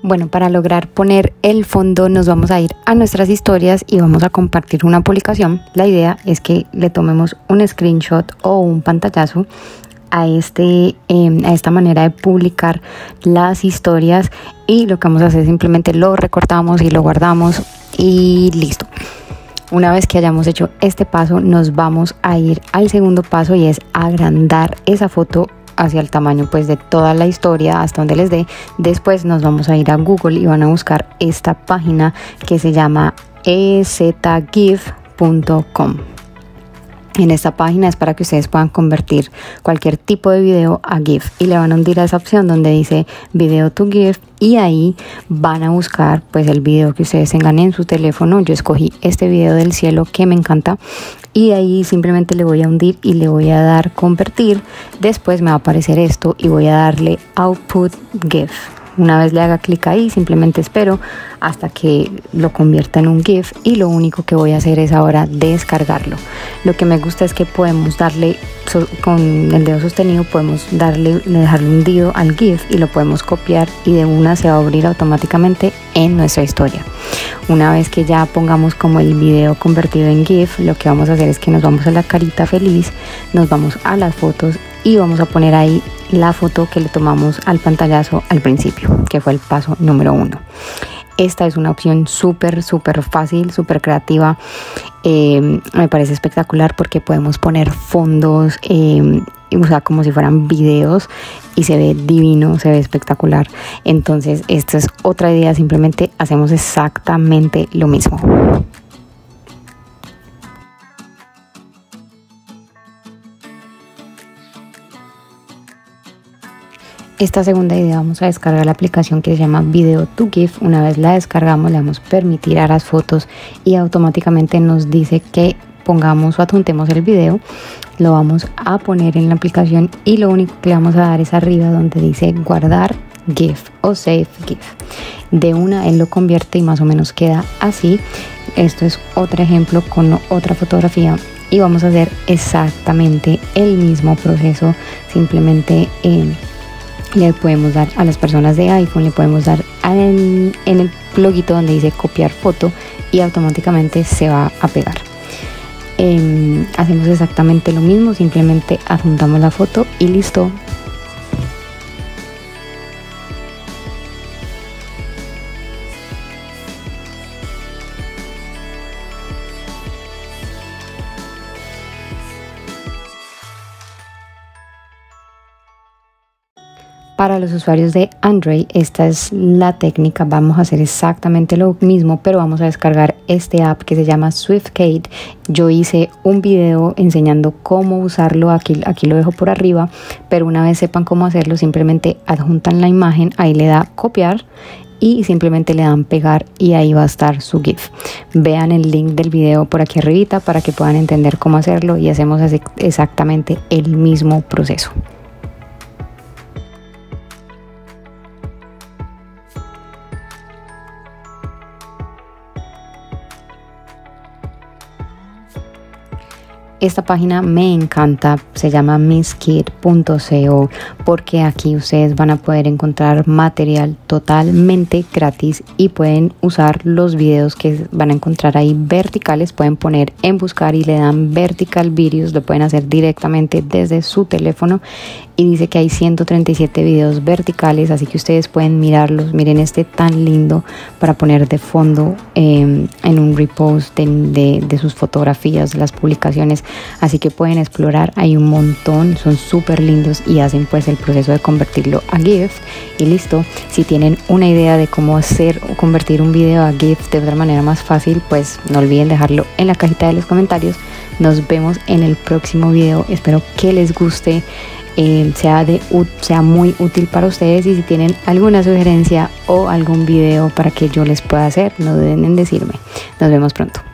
Bueno, para lograr poner el fondo nos vamos a ir a nuestras historias y vamos a compartir una publicación. La idea es que le tomemos un screenshot o un pantallazo a esta manera de publicar las historias, y lo que vamos a hacer es simplemente lo recortamos y lo guardamos y listo. Una vez que hayamos hecho este paso, nos vamos a ir al segundo paso, y es agrandar esa foto hacia el tamaño pues de toda la historia hasta donde les dé. Después nos vamos a ir a Google y van a buscar esta página que se llama ezgif.com. En esta página es para que ustedes puedan convertir cualquier tipo de video a GIF, y le van a hundir a esa opción donde dice video to GIF, y ahí van a buscar pues el video que ustedes tengan en su teléfono. Yo escogí este video del cielo que me encanta, y ahí simplemente le voy a hundir y le voy a dar convertir. Después me va a aparecer esto y voy a darle output GIF. Una vez le haga clic ahí, simplemente espero hasta que lo convierta en un GIF, y lo único que voy a hacer es ahora descargarlo. Lo que me gusta es que podemos darle con el dedo sostenido, podemos dejarle hundido al GIF y lo podemos copiar, y de una se va a abrir automáticamente en nuestra historia. Una vez que ya pongamos como el video convertido en GIF, lo que vamos a hacer es que nos vamos a la carita feliz, nos vamos a las fotos y vamos a poner ahí la foto que le tomamos al pantallazo al principio, que fue el paso número 1. Esta es una opción súper fácil, súper creativa. Me parece espectacular porque podemos poner fondos, o sea, como si fueran videos, y se ve divino, se ve espectacular. Entonces esta es otra idea, simplemente hacemos exactamente lo mismo. Esta segunda idea, vamos a descargar la aplicación que se llama Video to GIF. Una vez la descargamos, le damos permitir a las fotos y automáticamente nos dice que pongamos o adjuntemos el video. Lo vamos a poner en la aplicación, y lo único que le vamos a dar es arriba donde dice guardar GIF o save GIF. De una él lo convierte y más o menos queda así. Esto es otro ejemplo con otra fotografía, y vamos a hacer exactamente el mismo proceso. Simplemente le podemos dar a las personas de iPhone, le podemos dar en el loguito donde dice copiar foto, y automáticamente se va a pegar. Hacemos exactamente lo mismo, simplemente adjuntamos la foto y listo. Para los usuarios de Android, esta es la técnica. Vamos a hacer exactamente lo mismo, pero vamos a descargar este app que se llama SwiftCade. Yo hice un video enseñando cómo usarlo, aquí lo dejo por arriba, pero una vez sepan cómo hacerlo, simplemente adjuntan la imagen, ahí le da copiar y simplemente le dan pegar, y ahí va a estar su GIF. Vean el link del video por aquí arribita para que puedan entender cómo hacerlo, y hacemos exactamente el mismo proceso. Esta página me encanta, se llama misskit.co, porque aquí ustedes van a poder encontrar material totalmente gratis y pueden usar los videos que van a encontrar ahí verticales. Pueden poner en buscar y le dan vertical videos, lo pueden hacer directamente desde su teléfono, y dice que hay 137 videos verticales, así que ustedes pueden mirarlos. Miren este tan lindo para poner de fondo en un repost de sus fotografías, de las publicaciones. Así que pueden explorar, hay un montón, son súper lindos, y hacen pues el proceso de convertirlo a GIF y listo. Si tienen una idea de cómo hacer o convertir un video a GIF de otra manera más fácil, pues no olviden dejarlo en la cajita de los comentarios. Nos vemos en el próximo video, espero que les guste, sea muy útil para ustedes, y si tienen alguna sugerencia o algún video para que yo les pueda hacer, no duden en decirme. Nos vemos pronto.